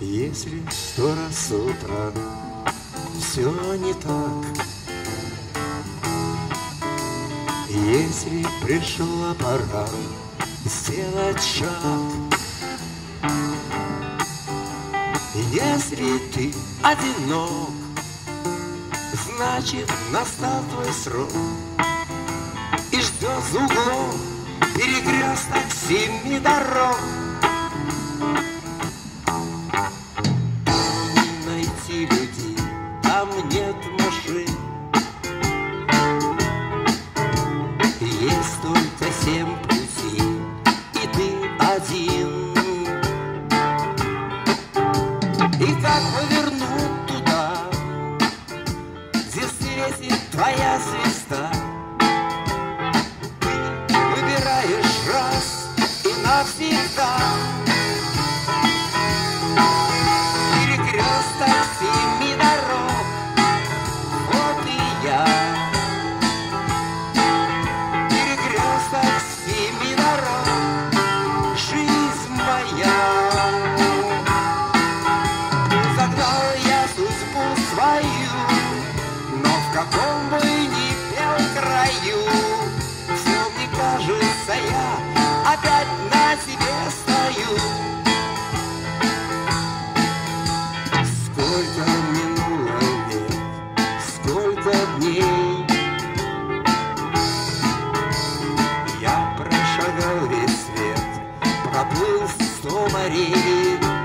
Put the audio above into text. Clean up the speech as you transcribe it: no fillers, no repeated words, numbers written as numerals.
Если 100 раз с утра все не так, если пришла пора сделать шаг, если ты одинок, значит настал твой срок, и ждет за углом перекресток 7 дорог. Найти людей, там нет машин, есть только 7 путей, и ты один. И как повернуть туда, где светит твоя звезда? Ты выбираешь раз и навсегда. Перекресток 7 дорог, вот и я. Перекресток 7 дорог, жизнь моя. Загнал я судьбу свою, но в каком бы ни пел краю, все мне кажется, я опять на тебе стою. Сколько минуло лет, сколько дней, я прошагал весь свет, проплыл 100 морей.